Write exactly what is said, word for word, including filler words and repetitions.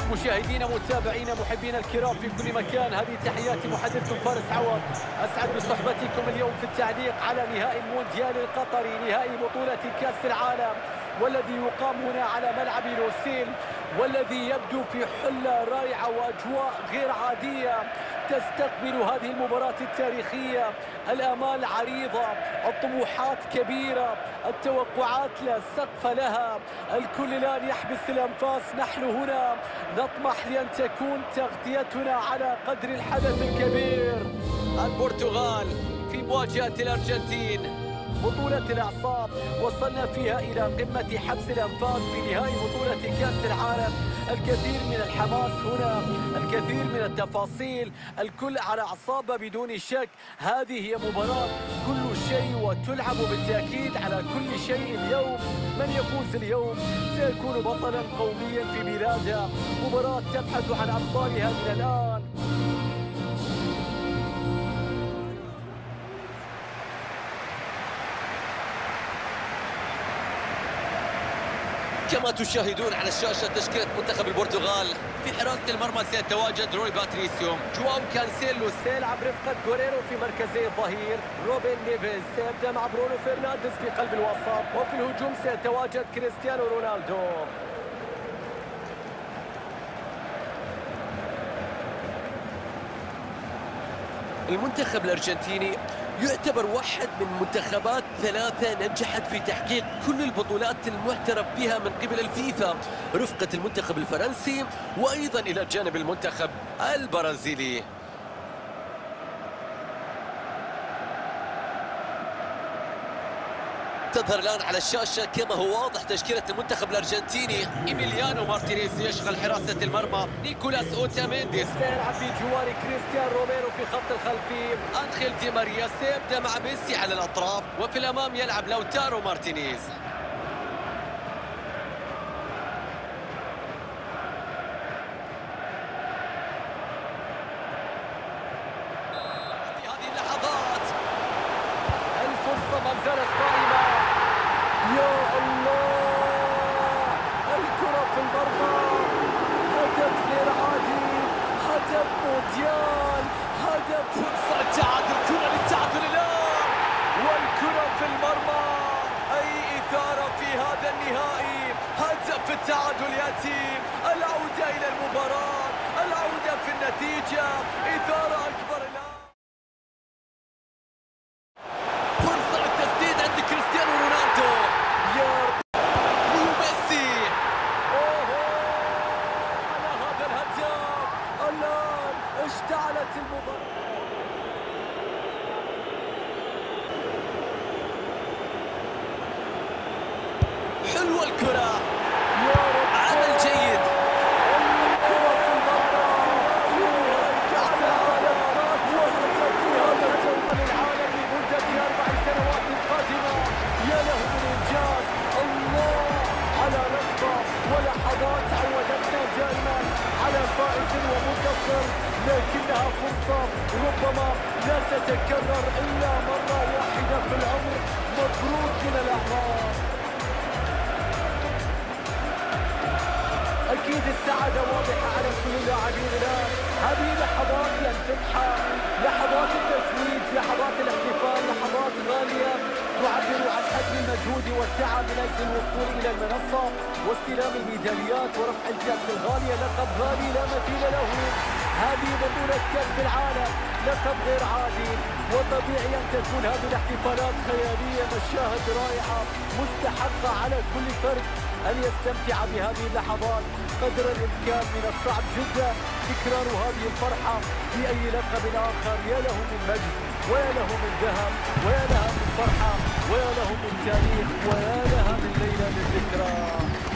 مشاهدينا متابعينا محبينا الكرام في كل مكان، هذه تحياتي محدثكم فارس عوض. أسعد بصحبتكم اليوم في التعليق على نهائي المونديال القطري، نهائي بطولة كأس العالم، والذي يقام هنا على ملعب لوسيل، والذي يبدو في حلة رائعة وأجواء غير عادية تستقبل هذه المباراة التاريخية. الآمال عريضة، الطموحات كبيرة، التوقعات لا سقف لها، الكل الآن يحبس الأنفاس. نحن هنا نطمح لأن تكون تغطيتنا على قدر الحدث الكبير. البرتغال في مواجهة الأرجنتين، بطولة الأعصاب وصلنا فيها إلى قمة حبس الأنفاس في نهائي بطولة كأس العالم. الكثير من الحماس هنا، الكثير من التفاصيل، الكل على أعصابه بدون شك. هذه هي مباراة كل شيء وتلعب بالتأكيد على كل شيء اليوم. من يفوز اليوم سيكون بطلا قوميا في بلاده. مباراة تبحث عن أبطالها من الآن. كما تشاهدون على الشاشة تشكيلة منتخب البرتغال. في حراسة المرمى سيتواجد روي باتريسيو، جواو كانسيلو سيلعب رفقة غوريرو في مركزي الظهير، روبن نيفيز سيبدأ مع برونو فرنانديز في قلب الوسط، وفي الهجوم سيتواجد كريستيانو رونالدو. المنتخب الأرجنتيني يعتبر واحد من منتخبات ثلاثة نجحت في تحقيق كل البطولات المعترف بها من قبل الفيفا، رفقة المنتخب الفرنسي وأيضا إلى جانب المنتخب البرازيلي. تظهر الآن على الشاشة كما هو واضح تشكيلة المنتخب الأرجنتيني. إيميليانو مارتينيز يشغل حراسة المرمى، نيكولاس أوتامينديز سيلعب بجوار كريستيان روميرو في خط الخلفي، أنخيل دي ماريا سيبدأ مع ميسي على الأطراف، وفي الأمام يلعب لوتارو مارتينيز. في هذه اللحظات الفرصة ما زالت قائمة. يا الله، الكرة في المرمى، هدف غير عادي، هدف مونديال، هدف فرصة تعادل، كرة للتعادل الآن، والكرة في المرمى. أي إثارة في هذا النهائي، هدف التعادل يأتي، العودة إلى المباراة، العودة في النتيجة، إثارة أكبر الآن. فرصة للتسديد عند كريستيانو رونالدو، يا ليو ميسي. اوه على هذا الهدف، الآن اشتعلت المباراة. حلوة الكرة، يا رب عمل جيد. الكرة في المرمى، في العالم وهدف في هذا الجوله للعالم لمدة أربع سنوات قادمة. يا له من إنجاز، الله على لحظة ولحظات عودتنا دائما على فائز ومنتصر، لكنها فرصة ربما لا تتكرر إلا مرة واحدة في العمر. مبروك من الأعمار. أكيد السعادة واضحة على كل اللاعبين الآن. هذه لحظات لن تمحى، لحظات التتويج، لحظات الاحتفال، لحظات غالية تعبر عن حجم المجهود والتعب من أجل الوصول إلى المنصة واستلام الميداليات ورفع الكأس الغالية. لقب غالي لا مثيل له. هذه بطولة كأس العالم، لقب غير عادي، وطبيعي أن تكون هذه الاحتفالات خيالية. مشاهد رائعة مستحقة على كل فرد أن يستمتع بهذه اللحظات. قدر الإمكان من الصعب جدا تكرار هذه الفرحة في أي لقب آخر. يا له من مجد، ويا له من ذهب، ويا لها من فرحة، ويا له من تاريخ، ويا لها من ليلة من ذكرى.